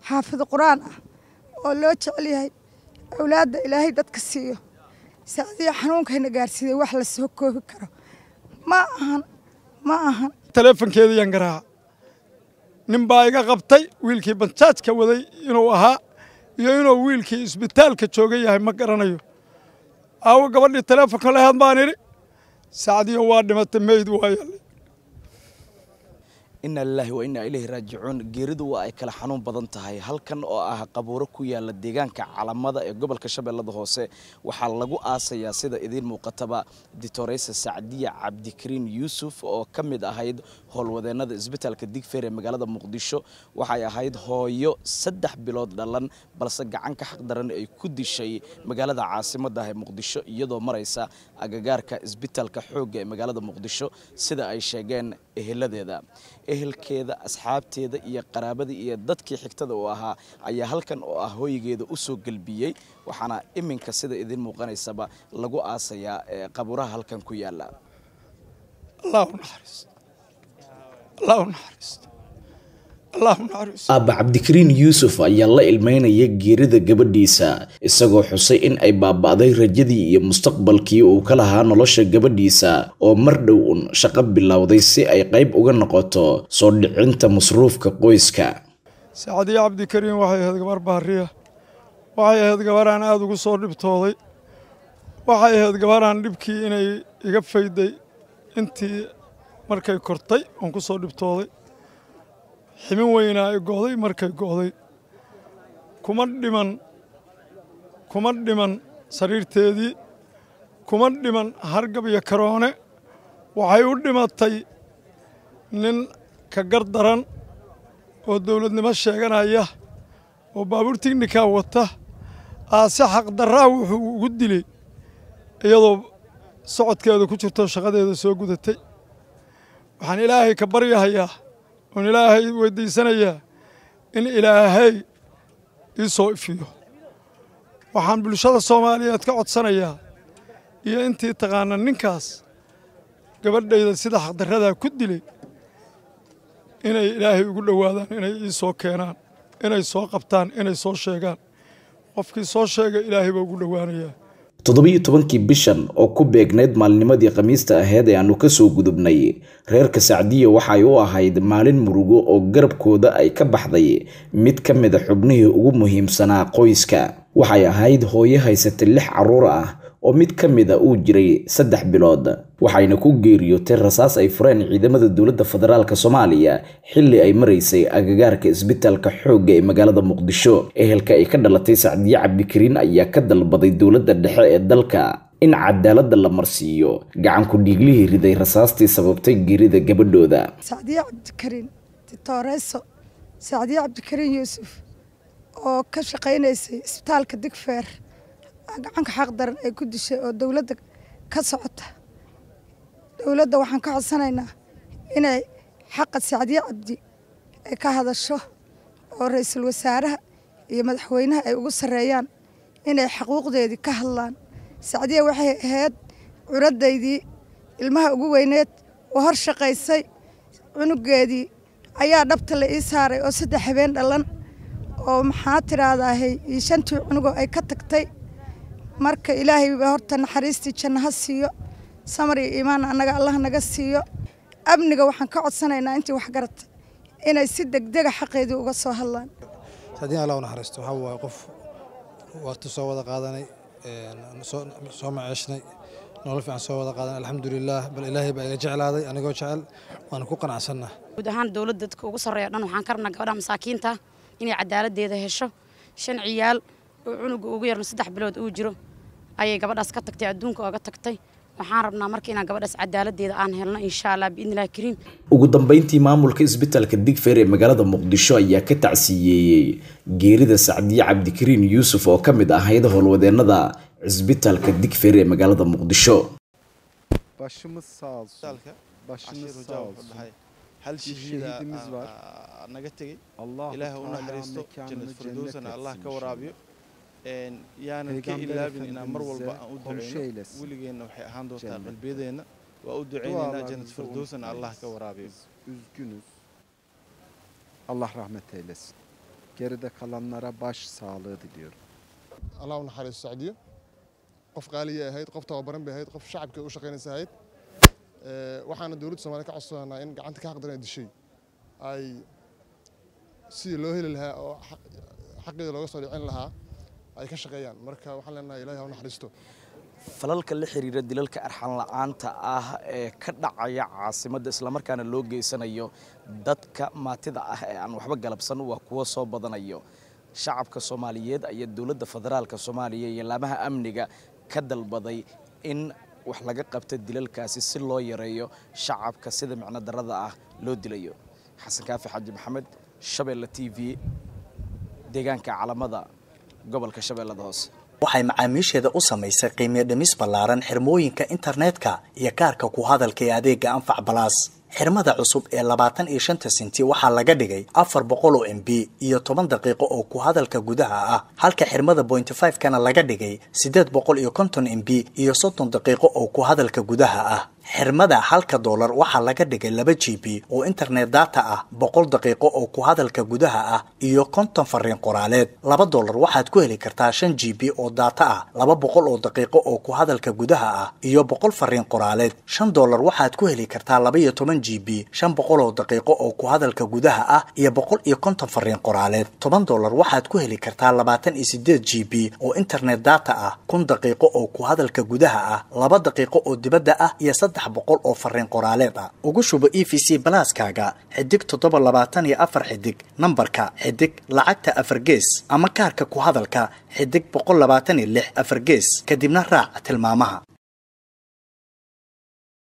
حافظ قرآن ولو تعليه أولاد إلهي دتك سيو سعدية حنون كنا جالسين وحلا سوكو فكره ما أهن تلفون كذا ينقرأ نبايع قبطي ويلكي بنتات كودي ينوها ويلكي إسبيتال كتشوجي هاي مقرنيو أو قبل التلفون كله هذا سعدية وارد ما تميد وياي إن الله وإنا إليه راجعون جيرد وأكل حنون بدنتهاي هل كان قبورك ويا الديجان كعلى مدى قبل كشبه الله هوسه وحلقوا آسيا سيدا إذن مقتبة دكتوريس السعدية عبد الكريم يوسف أو كمد أهيد هول وذنا إثبتال كديك فير مقالة مقدشة وحيا هيد هايو سدح بلاد دلنا بس عنك حق درن كل شيء مقالة عاصمة ده مقدشة يدو مريسا أجار كإثبتال كحوج مقالة مقدشة سيدا أي شيئين إهلا ده ehelkeeda asxaabteeda iyo qaraabada iyo dadkii xigtada oo ahaa ayaa halkan oo ah hooyigeeda u soo galbiyay waxaana iminka sida idin muuqanaysaba lagu aasayaa qaburaha halkan ku yaala Allahu naxariisto Aba Cabdikariin Yuusuf ayaa la ilmeynaya geerida gabadhiisa isagoo xusay in ay baabaaday rajadii iyo mustaqbalkii uu ka lahaa nolosha gabadhiisa oo mar dhow shaqo bilowday si ay qayb uga noqoto soo dhicinta masruufka qoyska Saadiya Cabdikariin waxay ahayd gabar baariya waxay ahayd gabar aan aad ugu soo dhibtooday waxay ahayd gabar aan dhibkii inay iga fayday intii markay kortay oo ku soo dhibtooday ximin weyna ay gooday markay gooday kuma dhiman sariirteedii kuma dhiman hargab iyo karoone waxay u dhimatay nin ka gardaran oo dawladnimo sheeganaya oo baabuur tignika wata aase xaq darraa wuxuu ugu dilay iyadoo socodkeeda ku jirto shaqadeeda soo gudatay waxaan ilaahay ka baryahayaa on ilaahay weydiisanayaa in ilaahay ii soo ifiyo waxaan bulshada Soomaaliyeed ka codsanayaa iyo intii taqaana ninkaas gabadhayda sida xaqdarrada ku dilay inay ilaahay ugu dhawaadaan inay ii soo keenaan inay soo qabtaan inay soo sheegaan qofkii soo sheegay ilaahay baa ugu dhawaanayaa 17 bishan oo ku beegneed maalnimadii Khamiista ahayd ee aanu ka soo gudubnay reerka Saacdiya waxay u ahayd maalin murugo oo garabkooda ay ka baxday mid ka mid ah xubnihii ugu muhiimsanaa qoyska waxay ahayd hooyo haysata 6 caruur ah oo mid ka mid ah uu jiray 3 bilood waxayna ku geeriyootay rasaas ay fureen ciidamada dawladda federaalka Soomaaliya xilli ay mareysay agagaarka isbitaalka xoogga ee magaalada Muqdisho ehelka ay ka dhalatay Saacdiya Cabdikariin ayaa ka dalbaday dawladda dhexe ee dalka in cadaalad la marsiiyo gacan ku dhiiglihii riday rasaastii sababtay geerida gabadhooda Saacdiya Cabdikariin Titoreso Saacdiya Cabdikariin Yuusuf oo ka shaqeynaysay isbitaalka Digfeer gacanka xaq daran ay ku dishay oo dawladda ka socota dawladda waxaan ka codsanaynaa inay xaqa Saacdiya Cabdi ay ka hadasho oo ra'iisul wasaaraha iyo madaxweynaha ay ugu sareeyaan inay xuquuqdeedii ka hadlaan Saacdiya waxay ahayd curadaydii ilmaha ugu weyneed oo hor shaqaysay cunugeedii ayaa dhabta la ii saaray oo 3 habeen dhalan oo maxaa tiraahdahay 5 cunugo ay ka tagtay marka ilaahay baa horta naxariistii jannaha siiyo samar iyo iimaan anaga Allah naga siiyo amniga waxaan ka codsanaynaa intii wax garatay inay si degdeg ah xaqeedii uga soo hadlaan Saacdiya Allah naxariisto waxa waa qof waqti soo wada qaadanay soo maciishnay nolol fiican soo wada qaadanay alxamdulillah bal ilaahay baa iga jeclaaday anigoo jecel waan ku qanacsanaa guud ahaan dawladda dadka ugu sareeyo dhan waxaan ka rabnaa gabadha masaakiinta inay cadaaladeeda hesho 5 ciyaal oo cunuga ugu yarna 3 bilood uu jiro ayay gabadhaas ka tagtay adduunka oo ga tagtay waxaan rabnaa markii inaan gabadhaas cadaaladeeda aan helno insha Allah biidnilaahi kariim ugu dambeyntii maamulka isbitaalka Digfeer ee magaalada Muqdisho ayaa ka tacsiyeeyay geerida Saacdiya Cabdikariin Yuusuf oo ka mid ahayd howlwadeenada isbitaalka Digfeer ee magaalada Muqdisho başımız sağ olsun başımız sağ olsun hal şehidimiz var naga tagay ilaahay u naxariisto jannat firdawsana Allah ka waraabiyo يعني كإلابن إن أمر والباء ولقينا وحي هاندو تاقل بيدينا وأدعينا جنة فردوسنا الله كورابي üzgünüz. Allah rahmet eylesin. Geride kalanlara başsağlığı diliyorum. Allah naxariisto Sacdiyo qof qaaliya ahayd qof tababaran bay ahayd qof shacabka u shaqeynaysa ahayd waxaana dawladda Soomaaliya ka codsanaa in gacanta ka xaqdaran dishay ay si loo heli lahaa oo xaqeeda looga soo dhicin lahaa ay ka shaqeeyaan marka waxaan leenahay Ilaahay ha naxariisto falalka la xiriira dilalka arxan la'aanta ah ee ka dhacaya caasimadda isla markaana loo geysanayo dadka maatida ah ee aan waxba galabsan waa kuwa soo badanayo shacabka Soomaaliyeed ayaa dawladda federaalka Soomaaliya iyo laamaha amniga ka dalbaday in wax laga qabto dilalkaasi si loo yareeyo shacabka sida macna darada ah loo dilayo xasan kaafi xaji maxamed Shabeelle TV deegaanka calamada gobolka Shabeellada Hoose waxay macaamiisheeda u samaysay qiimo dhimis ballaaran xirmooyinka internetka iyo kaarka ku hadalka ee adeega Anfac Plus xirmada cusub ee 25 senti waxaa laga dhigay 400 MB iyo 10 daqiiqo oo ku hadalka gudaha ah halka xirmada 0.5 kana laga dhigay 850 MB iyo 30 daqiiqo oo ku hadalka gudaha ah xirmada $1 waxaa laga dhigay 2 GB oo internet data ah 100 daqiiqo oo ku hadalka gudaha ah iyo 50 fariin qoraaleed $2 waxaad ku heli kartaa 5 GB oo data ah 200 oo daqiiqo oo ku hadalka gudaha ah iyo 100 fariin qoraaleed $5 waxaad ku heli kartaa 12 GB 500 oo daqiiqo oo ku hadalka gudaha ah iyo 150 fariin qoraaleed $10 waxaad ku heli kartaa 28 GB oo internet data ah 1000 daqiiqo oo ku hadalka gudaha ah 2 daqiiqo oo dibadda ah iyo 300 oo fariin qoraaleed ah ugu shubo EVC Plus-kaaga xidig 724 xidig nambarka xidig lacagta 4 gees ama kaarka ku hadalka xidig 126 4 gees kadibna raac tilmaamaha